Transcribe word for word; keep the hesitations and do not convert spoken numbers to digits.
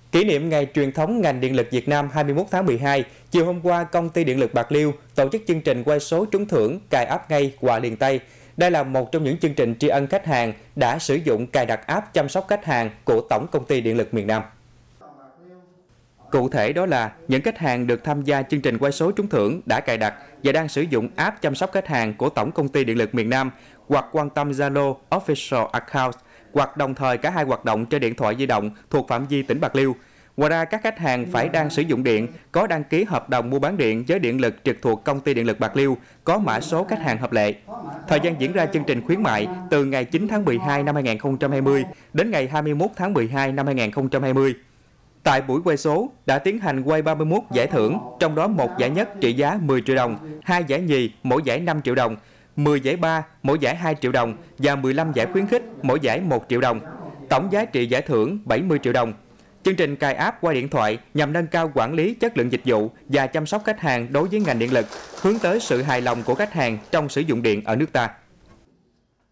Kỷ niệm Ngày truyền thống ngành điện lực Việt Nam hai mươi mốt tháng mười hai, chiều hôm qua, Công ty Điện lực Bạc Liêu tổ chức chương trình quay số trúng thưởng cài app ngay quà liền tay. Đây là một trong những chương trình tri ân khách hàng đã sử dụng cài đặt app chăm sóc khách hàng của Tổng Công ty Điện lực miền Nam. Cụ thể đó là những khách hàng được tham gia chương trình quay số trúng thưởng đã cài đặt và đang sử dụng app chăm sóc khách hàng của Tổng Công ty Điện lực miền Nam hoặc quan tâm Zalo Official Account hoặc đồng thời cả hai hoạt động trên điện thoại di động thuộc phạm vi tỉnh Bạc Liêu. Ngoài ra, các khách hàng phải đang sử dụng điện, có đăng ký hợp đồng mua bán điện với điện lực trực thuộc Công ty Điện lực Bạc Liêu, có mã số khách hàng hợp lệ. Thời gian diễn ra chương trình khuyến mại từ ngày chín tháng mười hai năm hai nghìn không trăm hai mươi đến ngày hai mươi mốt tháng mười hai năm hai nghìn không trăm hai mươi. Tại buổi quay số đã tiến hành quay ba mươi mốt giải thưởng, trong đó một giải nhất trị giá mười triệu đồng, hai giải nhì mỗi giải năm triệu đồng, mười giải ba mỗi giải hai triệu đồng và mười lăm giải khuyến khích mỗi giải một triệu đồng. Tổng giá trị giải thưởng bảy mươi triệu đồng. Chương trình cài app qua điện thoại nhằm nâng cao quản lý chất lượng dịch vụ và chăm sóc khách hàng đối với ngành điện lực, hướng tới sự hài lòng của khách hàng trong sử dụng điện ở nước ta.